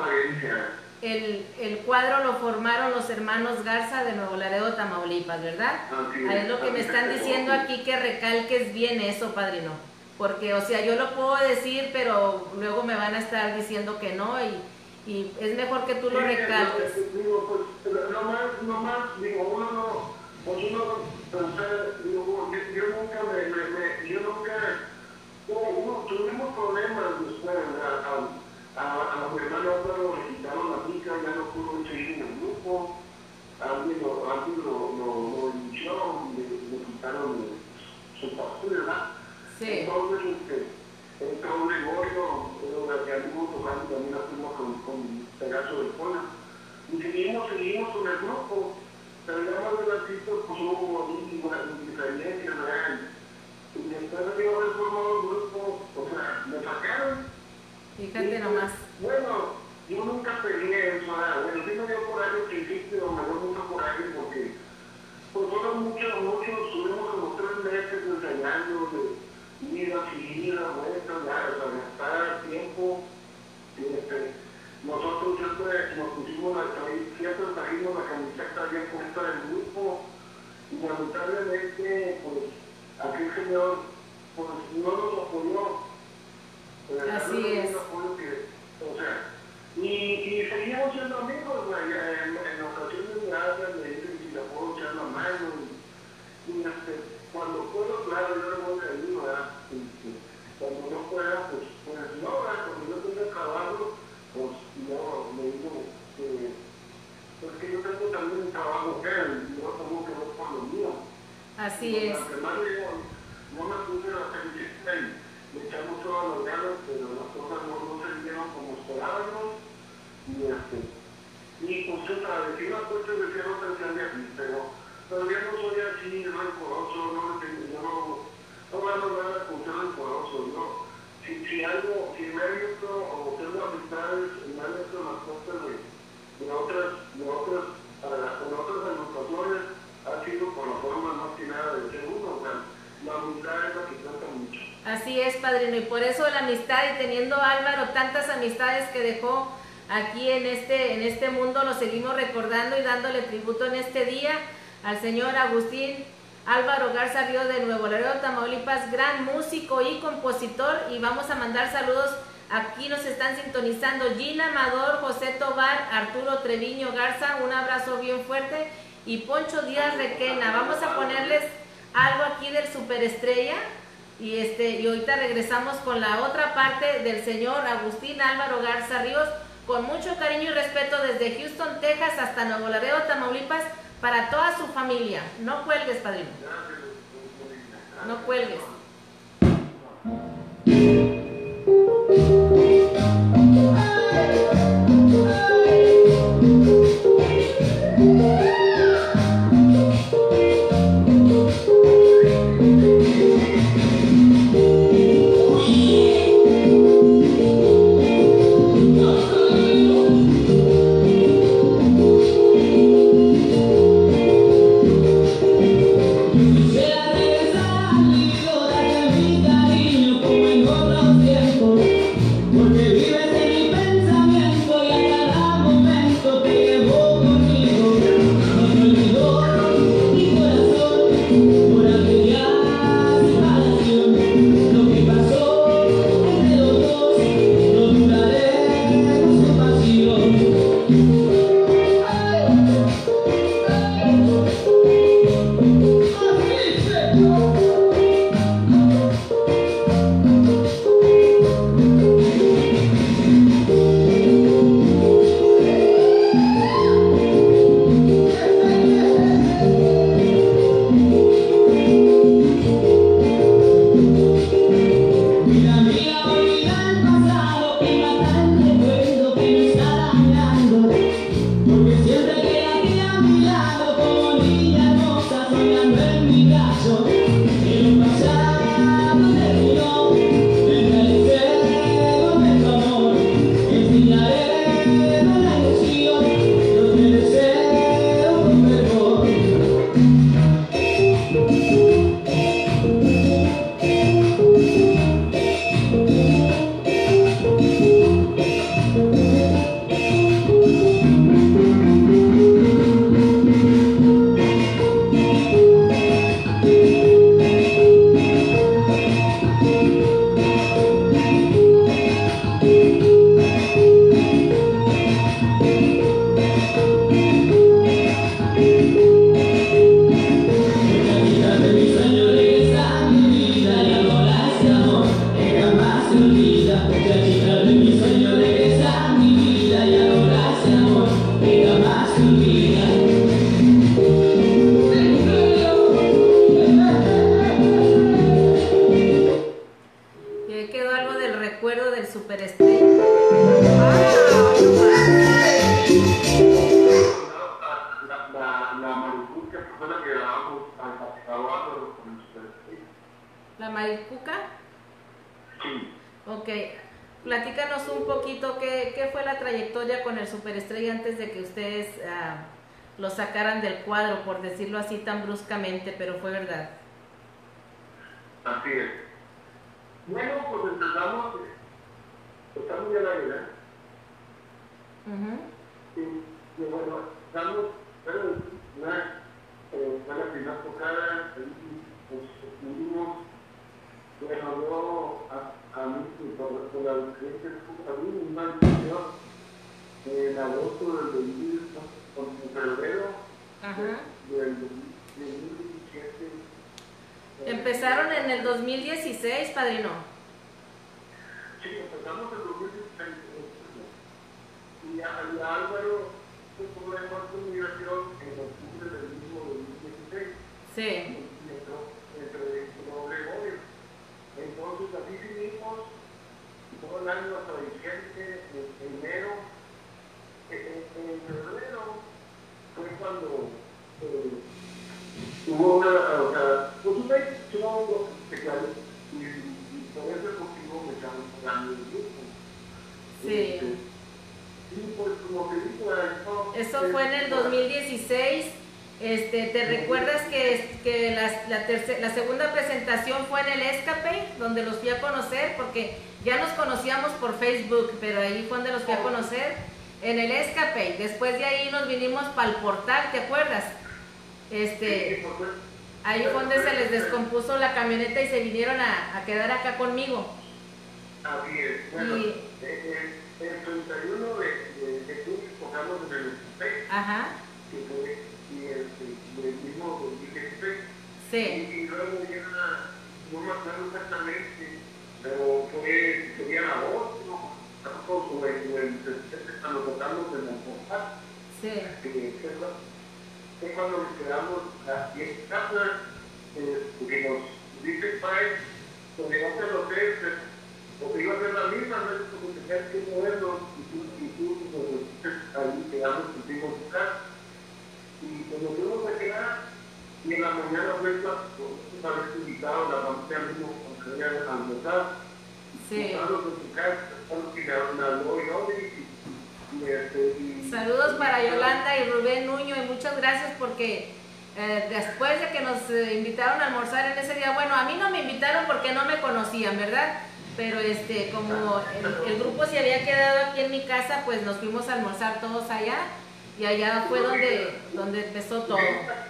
el, el cuadro lo formaron los hermanos Garza de Nuevo Laredo, Tamaulipas, ¿verdad? Ahí es lo que me están diciendo aquí, que recalques bien eso, padrino. Porque, o sea, yo lo puedo decir, pero luego me van a estar diciendo que no, y, y es mejor que tú lo recalques. Digo, pues, no más, no más, digo, uno no, pues uno, o sea, digo, yo, yo nunca me, me, me, yo nunca, no, uno, tuvimos problemas después, a, a, a, a mi hermano Álvaro le quitaron la pica, ya no pudo seguir en el grupo, alguien lo, alguien lo, lo, lo inició, le, le quitaron su pastor, ¿verdad? Sí. Entonces, este, entró Gregorio, que anduvimos tocando también la fuimos con, con Pegaso del Pueblo. Y seguimos, seguimos con el grupo. Pero ya más adelantito, pues hubo diferencias, ¿verdad? Y después de yo haber formado el grupo, o sea, me sacaron. Fíjate y, nomás. Bueno, yo nunca peleé eso, ¿verdad? Bueno, sí me dio coraje al principio, me dio mucho coraje porque, pues fueron muchos, muchos, tuvimos como tres meses ensayando de ida y ida, vuelta, ya, o sea, gastar tiempo. Y este, nosotros siempre nos pusimos la, siempre trajimos la camiseta bien puesta del grupo, y lamentablemente, pues, aquel señor, pues, no nos apoyó. Eh, Así no es. nos apoyó que, o sea, y, y seguimos siendo amigos, en, en ocasiones me hablan, me dicen si le puedo echar la mano, y, y este, cuando puedo, claro, yo le voy a ir, ¿verdad? Y, cuando no pueda, pues, pues no, ¿verdad? Cuando yo tenga trabajo, pues no, me digo que, pues que yo tengo también un trabajo que y yo tengo que ver por lo mío. Así y, es. Además, digo, no me puse la camiseta y le echamos todas las ganas, pero las cosas no, no se dieron como esperábamos. Y, este, y pues, otra vez, si una cosa de que no pensé de aquí, pero Pero yo no soy así rencoroso, no, yo no, no gano nada con ser rencoroso, ¿no? Si, si algo, si me he visto o tengo amistades, me han visto las cosas de, de otras, de otras, en otras agrupaciones, ha sido por la forma más que nada de ser uno, o sea, la amistad es la que cuenta mucho. Así es, padrino, y por eso la amistad, y teniendo Álvaro tantas amistades que dejó aquí en este, en este mundo, lo seguimos recordando y dándole tributo en este día al señor Agustín Álvaro Garza Ríos de Nuevo Laredo, Tamaulipas, gran músico y compositor. Y vamos a mandar saludos, aquí nos están sintonizando Gina Amador, José Tobar, Arturo Treviño Garza, un abrazo bien fuerte, y Poncho Díaz Requena. Vamos a ponerles algo aquí del Superestrella, y, este, y ahorita regresamos con la otra parte del señor Agustín Álvaro Garza Ríos, con mucho cariño y respeto desde Houston, Texas, hasta Nuevo Laredo, Tamaulipas, para toda su familia. No cuelgues, padrino. No cuelgues. ¿La Maricuca? Sí. Ok, platícanos un poquito qué, qué fue la trayectoria con el Superestrella antes de que ustedes uh, lo sacaran del cuadro, por decirlo así tan bruscamente, pero fue verdad. Así es. Bueno, pues empezamos, estamos ya la vida. Uh-huh. Y, y bueno, estamos, pero una, eh, fue la primera tocada, pues estuvimos, bueno, yo a, a mí, por, por la creencia de a mí, una decisión en agosto del dos mil, en febrero del dos mil diecisiete. Empezaron en el dos mil dieciséis, padrino. Sí, empezamos en el dos mil dieciséis. Y a, y a Álvaro se tuvo la comunicación en octubre del mismo dos mil dieciséis. Sí. Y entró entre Gregorio. Entonces así seguimos todo el año hasta diciembre, en enero. En, en febrero fue cuando eh, hubo una, o sea, pues una decisión especial y, y por ese motivo me estaban pagando el grupo. Sí. Sí, pues como te digo, eso, eso fue en el dos mil dieciséis. Este, ¿te recuerdas que, que la, la, tercer, la segunda presentación fue en el Escape, donde los fui a conocer? Porque ya nos conocíamos por Facebook, pero ahí fue donde los fui a conocer, en el Escape. Después de ahí nos vinimos para el Portal, ¿te acuerdas? Este, ahí fue donde se les descompuso la camioneta y se vinieron a, a quedar acá conmigo. Así es. Bueno, y, eh, el treinta y uno de, de, de junio tocamos en el Escape. Ajá. Que fue y el, el, el mismo dos mil dieciséis. Sí. Y, y luego ya, no me acuerdo exactamente, pero fue, sería en agosto, o en el cuando tocamos en el Portal. Sí. Que fue cuando nos quedamos aquí en casa, eh, porque nos dice Pai, donde iba a ser los tres, porque iba a ser la misma, no es como que tenía que movernos, y tú, y tú, pues, ahí quedamos, pusimos su casa. Y cuando fuimos a quedar, y en la mañana fue para haber invitado a la familia mismo cuando se había almorzado. Sí. Estaban en su casa, estaban que me habló y no, y, y, este, y, saludos para Yolanda y Rubén Nuño, y muchas gracias porque eh, después de que nos eh, invitaron a almorzar en ese día, bueno, a mí no me invitaron porque no me conocían, ¿verdad? Pero este, como el, el grupo se había quedado aquí en mi casa, pues nos fuimos a almorzar todos allá. Y allá fue donde, donde empezó todo.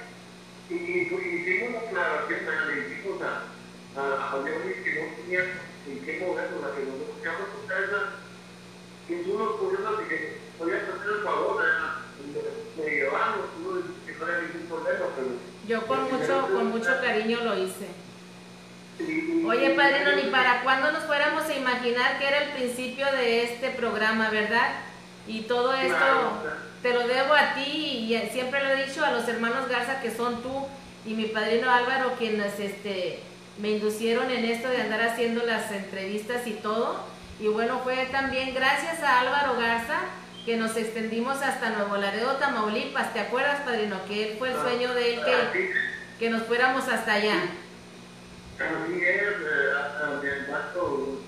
Y, y, y hicimos una aclaración, le dijimos a, a, a Leonis que no tenía en qué movernos, a que nos buscamos su casa, que tú nos pudieras y que podías hacer el favor, me llevamos, tú que no había ningún problema, pero... Yo con mucho, con mucho cariño lo hice. Oye, padrino, ni para cuándo nos fuéramos a imaginar que era el principio de este programa, ¿verdad? Y todo esto te lo debo a ti y siempre lo he dicho a los hermanos Garza, que son tú y mi padrino Álvaro, quienes este, me inducieron en esto de andar haciendo las entrevistas y todo. Y bueno, fue también gracias a Álvaro Garza que nos extendimos hasta Nuevo Laredo, Tamaulipas. ¿Te acuerdas, padrino? Que él fue el sueño de él que, que nos fuéramos hasta allá. Así es, mi hermano,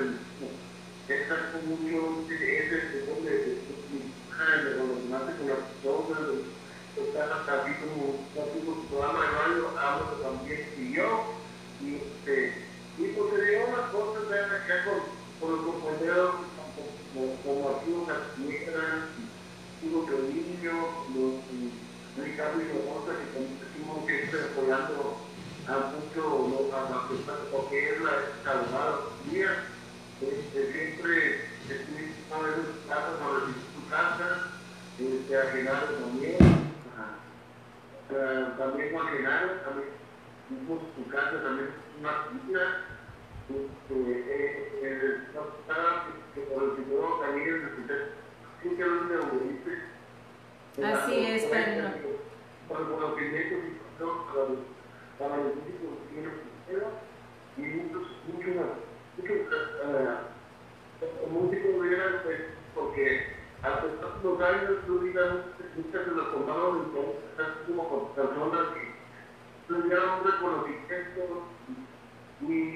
esa comunión, ese donde de los demás con las personas, están hasta aquí como su programa de radio, hablo también y yo, y este, y pues se dio unas cosas de acá con, con los compañeros, como aquí unas tierras, unos niños, los Ricardo y Rosa, que también estuvimos siempre apoyando a mucho a las personas, porque es la abogada mía, siempre estuvimos a veces casas, a recibir su casa, este, a Genaro también, uh, también a Genaro, también tuvimos su casa, también una tía, que por el primero también sí que era un neurolite. Así es, padrino. Para los conocimientos y para los para los músicos que tienen y muchos, muchos, muchos uh, músicos vieran, pues, porque hasta los años, tú digas, muchas se los tomaron entonces, como con personas que tuvieron un reconocimiento y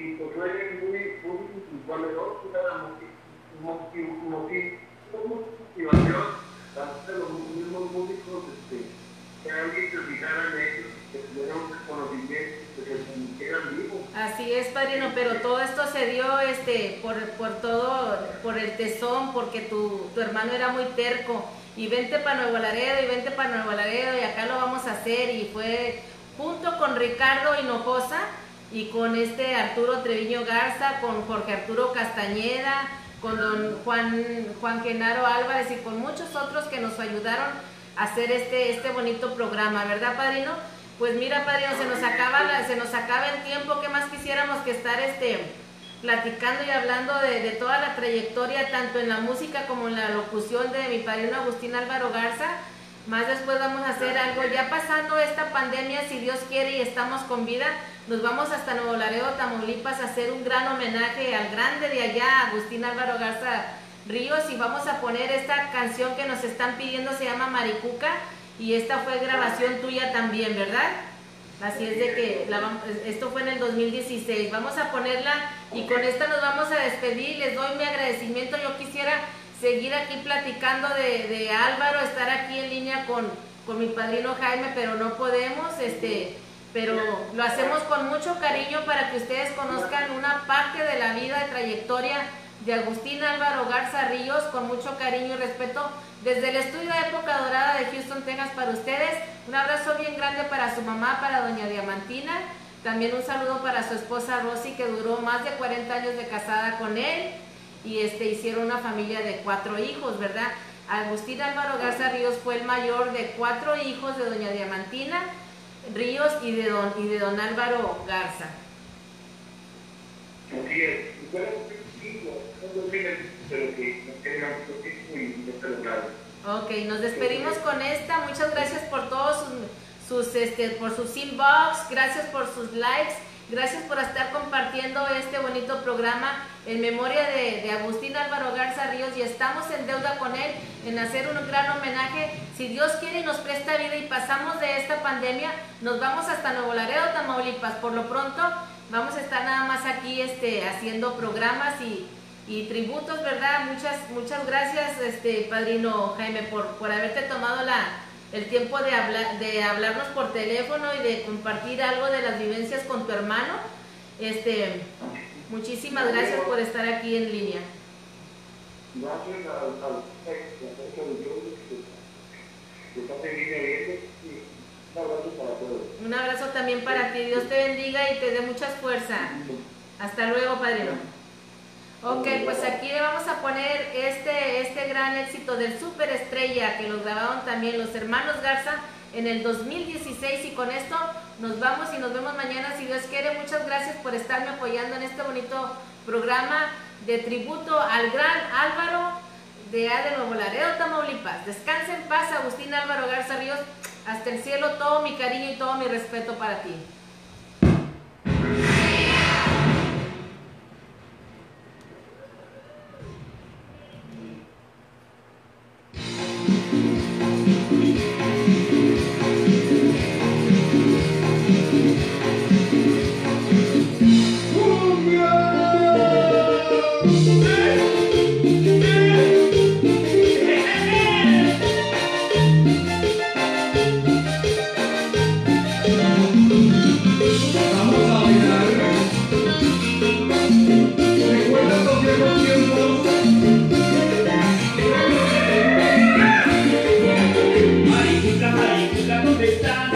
que se fijaran en ellos, que tuvieran un reconocimiento, que se sintieran vivos. Así es, padrino, pero todo esto se dio este, por, por todo, por el tesón, porque tu, tu hermano era muy terco, y vente para Nuevo Laredo, y vente para Nuevo Laredo, y acá lo vamos a hacer, y fue junto con Ricardo Hinojosa, y con este Arturo Treviño Garza, con Jorge Arturo Castañeda, con don Juan, Juan Genaro Álvarez, y con muchos otros que nos ayudaron a hacer este, este bonito programa, ¿verdad, padrino? Pues mira, padrino, se nos acaba la, se nos acaba el tiempo. ¿Qué más quisiéramos que estar este platicando y hablando de, de toda la trayectoria, tanto en la música como en la locución de mi padrino Agustín Álvaro Garza? Más después vamos a hacer algo, ya pasando esta pandemia, si Dios quiere y estamos con vida, nos vamos hasta Nuevo Laredo, Tamaulipas, a hacer un gran homenaje al grande de allá, Agustín Álvaro Garza Ríos, y vamos a poner esta canción que nos están pidiendo, se llama Maricuca, y esta fue grabación tuya también, ¿verdad? Así es de que la, esto fue en el dos mil dieciséis. Vamos a ponerla y con esta nos vamos a despedir. Les doy mi agradecimiento. Yo quisiera seguir aquí platicando de, de Álvaro, estar aquí en línea con, con mi padrino Jaime, pero no podemos, este, pero lo hacemos con mucho cariño para que ustedes conozcan una parte de la vida y trayectoria de Agustín Álvaro Garza Ríos, con mucho cariño y respeto, desde el estudio de Época Dorada de Houston, Texas, para ustedes. Un abrazo bien grande para su mamá, para doña Diamantina. También un saludo para su esposa Rosy, que duró más de cuarenta años de casada con él, y este, hicieron una familia de cuatro hijos, ¿verdad? Agustín Álvaro Garza Ríos fue el mayor de cuatro hijos de doña Diamantina Ríos y de don, y de don Álvaro Garza. Así es. Pero que no tengan mucho tiempo y no se lo graben. Ok, nos despedimos con esta. Muchas gracias por todos sus, sus este, por sus inbox, gracias por sus likes, gracias por estar compartiendo este bonito programa en memoria de, de Agustín Álvaro Garza Ríos, y estamos en deuda con él en hacer un gran homenaje. Si Dios quiere y nos presta vida y pasamos de esta pandemia, nos vamos hasta Nuevo Laredo, Tamaulipas. Por lo pronto vamos a estar nada más aquí este, haciendo programas y Y tributos, ¿verdad? Muchas muchas gracias, este padrino Jaime, por, por haberte tomado la, el tiempo de, hablar, de hablarnos por teléfono y de compartir algo de las vivencias con tu hermano. Este, muchísimas gracias por estar aquí en línea. Gracias al acerca de Dios que está en línea y un abrazo para todos. Un abrazo también para ti. Dios te bendiga y te dé mucha fuerza. Hasta luego, padrino. Ok, pues aquí le vamos a poner este, este gran éxito del Superestrella, que lo grabaron también los hermanos Garza en el dos mil dieciséis, y con esto nos vamos y nos vemos mañana si Dios quiere. Muchas gracias por estarme apoyando en este bonito programa de tributo al gran Álvaro de A de Nuevo Laredo, Tamaulipas. Descansa en paz, Agustín Álvaro Garza Ríos. Hasta el cielo, todo mi cariño y todo mi respeto para ti. ¿Dónde está?